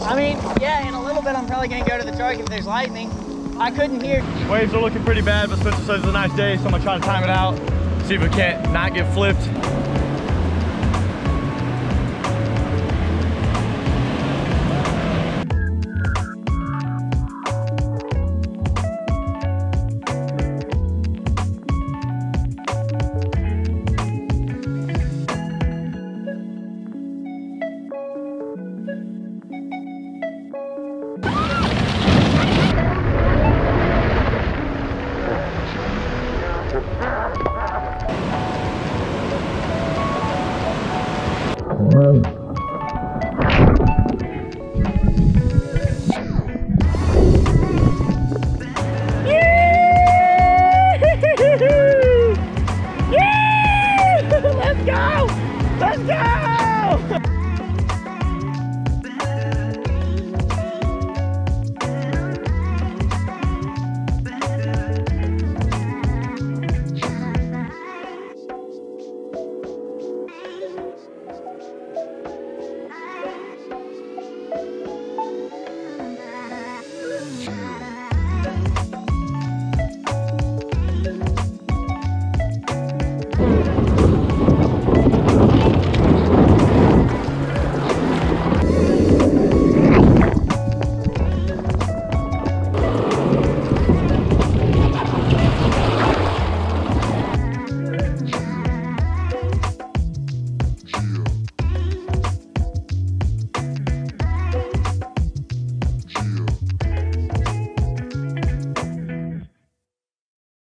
I mean, yeah, in a little bit I'm probably gonna go to the truck if there's lightning. I couldn't hear. Waves are looking pretty bad, but Spencer says it's a nice day, so I'm gonna try to time it out. See if we can't not get flipped.